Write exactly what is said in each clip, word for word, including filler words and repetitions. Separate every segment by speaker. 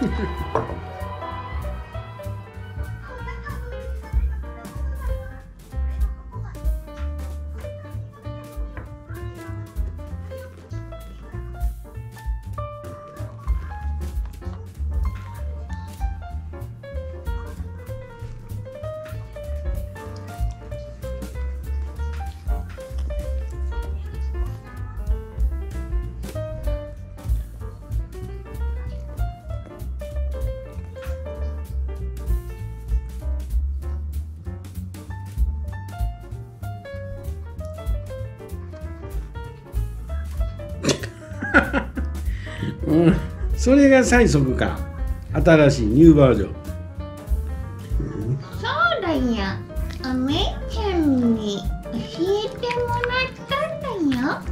Speaker 1: うん、それが最速か。新しいニューバージョン。
Speaker 2: そうだよ。お姉ちゃんに教えてもらったんだよ。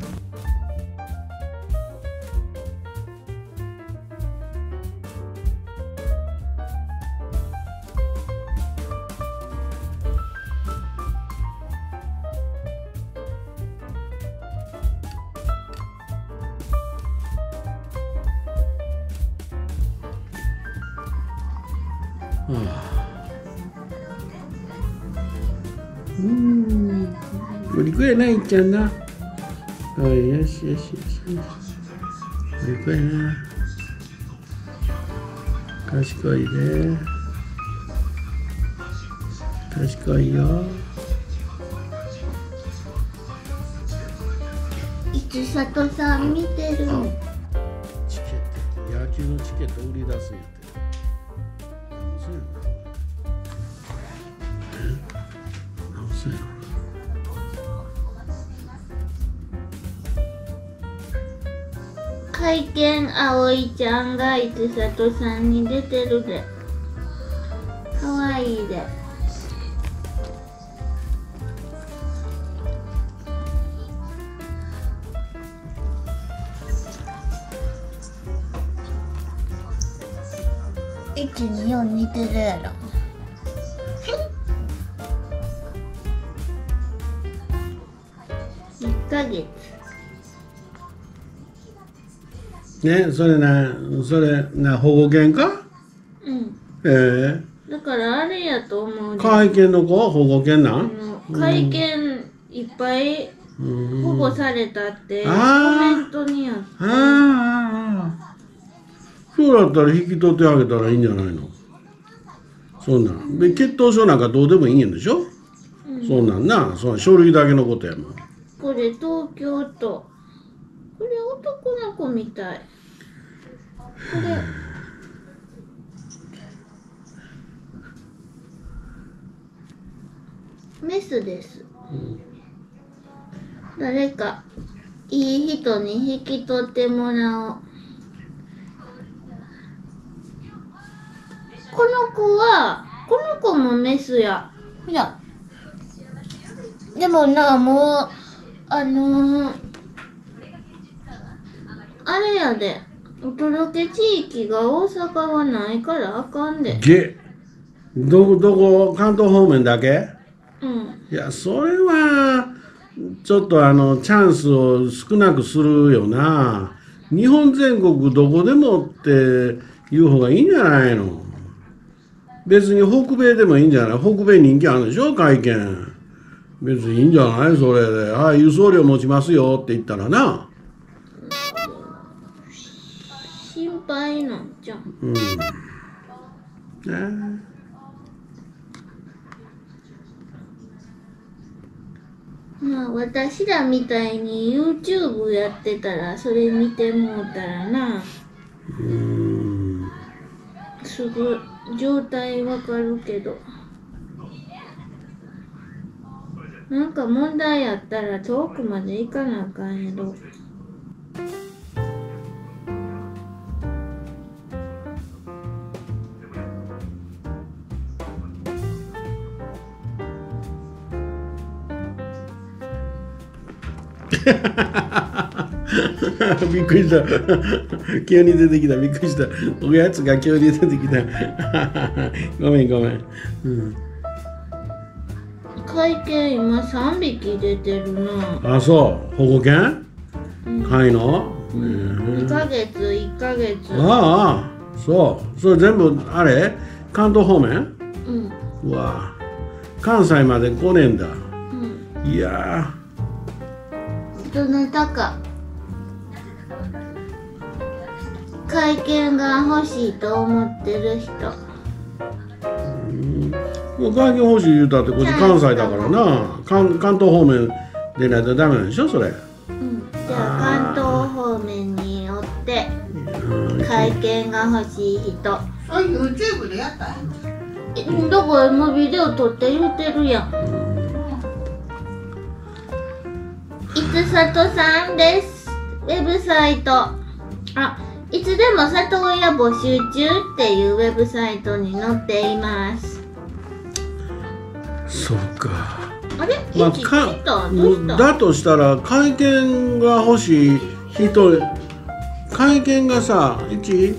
Speaker 1: はあ、うん、お利口やないっちゃんな。おい、よしよしよしよし。お利口やな。賢いで。賢いよ。
Speaker 2: いつさとさん見てるの？
Speaker 1: チケット、野球のチケット売り出すんやて。
Speaker 2: 会見あおいちゃんがいつさとさんに出てるで。かわいいで。いちによん似てるやろ。いっかげつ。
Speaker 1: ね、それな、それな、保護犬か。
Speaker 2: うん。
Speaker 1: ええ。
Speaker 2: だからあれやと思うで。
Speaker 1: 会見の子、保護犬な
Speaker 2: あ
Speaker 1: ん。
Speaker 2: の会見いっぱい保護されたってコ
Speaker 1: あ
Speaker 2: メントにあって。
Speaker 1: ああ、ああ。そうだったら引き取ってあげたらいいんじゃないの。そんなん。で、血統書なんかどうでもいいんでしょ。うん、そんなんな、その書類だけのことやもん。
Speaker 2: これ東京都。これ男の子みたい。これ。メスです。うん、誰かいい人に引き取ってもらおう。この子は、この子もメスや。ほら。でもな、もう、あのー、あれやで、お届け地域が大阪はないからあかんで。
Speaker 1: げ、どこ、どこ、関東方面だけ？
Speaker 2: うん。
Speaker 1: いや、それは、ちょっとあの、チャンスを少なくするよな。日本全国どこでもっていう方がいいんじゃないの。別に北米でもいいんじゃない？北米人気あるでしょ、会見。別にいいんじゃない？それで。はい、輸送料持ちますよって言ったらな。
Speaker 2: 心配なんじゃん。
Speaker 1: うん。ね
Speaker 2: え。まあ、私らみたいに YouTube やってたら、それ見てもうたらな。
Speaker 1: うん。
Speaker 2: すぐ状態わかるけど。なんか問題あったら遠くまで行かなあかんやろ。
Speaker 1: びっくりした。急に出てきた。びっくりした。おやつが急に出てきた。ごめんごめん。うん、
Speaker 2: 会見今さんびき出てるな。
Speaker 1: あ、そう。保護犬？うん、飼いの？
Speaker 2: にかげつ、いっかげつ。
Speaker 1: ああ。 そうそれ全部あれ関東方面
Speaker 2: うん
Speaker 1: うわ関西まで来ねえんだ
Speaker 2: うん
Speaker 1: いや
Speaker 2: どなたか会見が欲しいと思ってる人。
Speaker 1: もう会見欲しい言うたってこっち関西だからな関関東方面でないとダメなんでしょそれ
Speaker 2: うんじゃあ関東方面によって会見が欲しい人。
Speaker 3: それ YouTube でやったらいいんじゃん。
Speaker 2: えだから今ビデオ撮って言ってるやん。いつさとさんです。ウェブサイトあいつでも里親募集中っていうウェブサイトに載っています。
Speaker 1: そうか
Speaker 2: あれ、
Speaker 1: まあ、
Speaker 2: いち
Speaker 1: か
Speaker 2: 来たどうした
Speaker 1: だとしたら会見が欲しい人会見がさいち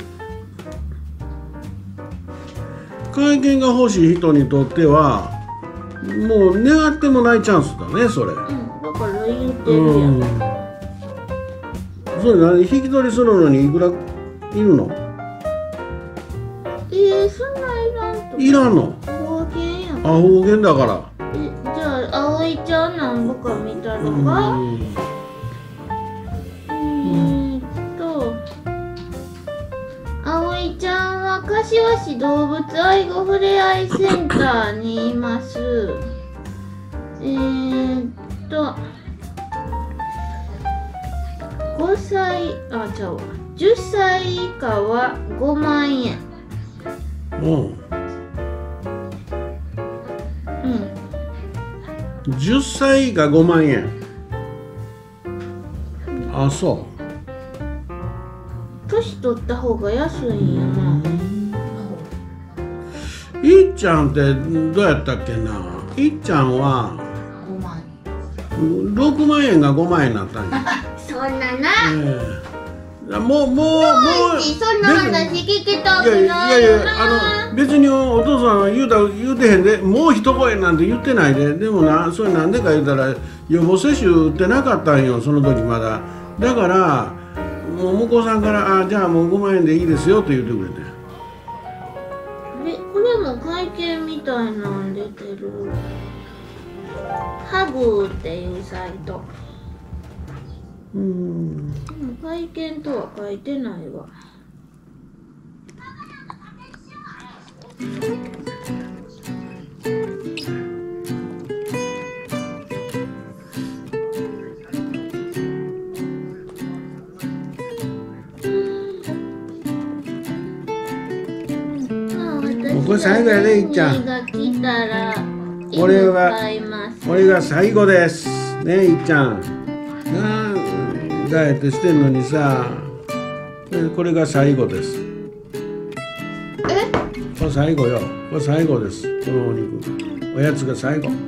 Speaker 1: 会見が欲しい人にとってはもう願ってもないチャンスだねそれ
Speaker 2: うんだから言ってるや
Speaker 1: うん
Speaker 2: ん。
Speaker 1: それ何引き取りするのにいくらいるの
Speaker 2: えー、そんなんいらんと
Speaker 1: いらんの
Speaker 2: 方言やん。
Speaker 1: あ方言だから
Speaker 2: えじゃあ葵ちゃんなんぼか見たの
Speaker 1: う
Speaker 2: が
Speaker 1: ん
Speaker 2: えーっと葵ちゃんは柏市動物愛護ふれあいセンターにいます。えーっとごさいあちゃうわじゅっさい以下はごまんえん。
Speaker 1: うん
Speaker 2: うん
Speaker 1: じゅっさい以下ごまんえんあそ
Speaker 2: 年取った方が安いんやな。
Speaker 1: ういっちゃんってどうやったっけないっちゃんは
Speaker 3: ごまんえん。
Speaker 1: ろくまんえんがごまんえんになったんや、
Speaker 2: そんなな
Speaker 1: ええもうもうもう
Speaker 2: そんな話聞きた
Speaker 1: いやい
Speaker 2: くないよ
Speaker 1: やいやあ
Speaker 2: な。
Speaker 1: の別にお父さんは言うた言うてへんでもう一声なんて言ってないででもなそれなんでか言うたら予防接種打ってなかったんよその時まだだからもう向こうさんからあじゃあもうごまんえんでいいですよと言ってくれて
Speaker 2: えこれも会見みたいなん出てる。ハグっていうサイト。
Speaker 1: うん
Speaker 2: でも会見とは書いてないわ。
Speaker 1: これ最後やでいっちゃん
Speaker 2: が来たら
Speaker 1: 俺は
Speaker 2: 買います。
Speaker 1: これが最後ですねえいっちゃんなあダイエットしてんのにさねこれが最後です
Speaker 2: え
Speaker 1: これ最後よこれ最後ですこのお肉おやつが最後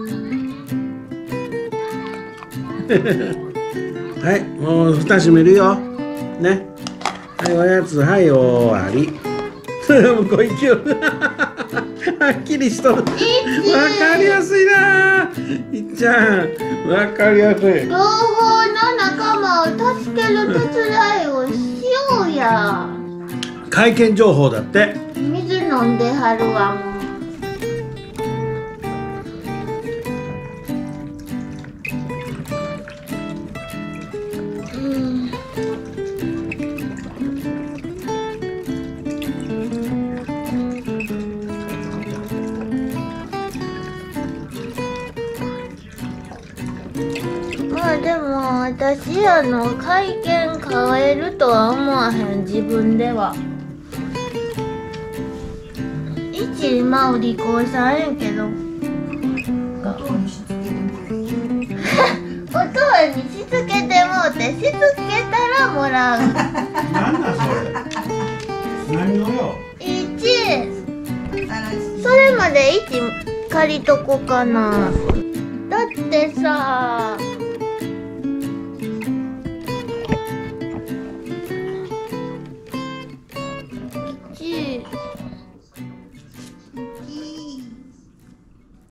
Speaker 1: はいもう蓋閉めるよねはいおやつはい終わり向こう行きよはっきりしとるわかりやすいないっちゃんわかりやすい
Speaker 2: 両方の仲間を助ける手伝いをしようや。
Speaker 1: 会見情報だって
Speaker 2: 水飲んではるわもう。うんまあでも私あの会見変えるとは思わへん自分では。一今お利口さんやけど
Speaker 3: 音にしつける。
Speaker 2: おとんにしつけてもうてしつけたらもらう。
Speaker 1: なんだそれ何をよ
Speaker 2: 一
Speaker 3: 新しい。
Speaker 2: それまで一借りとこかな。だってさ一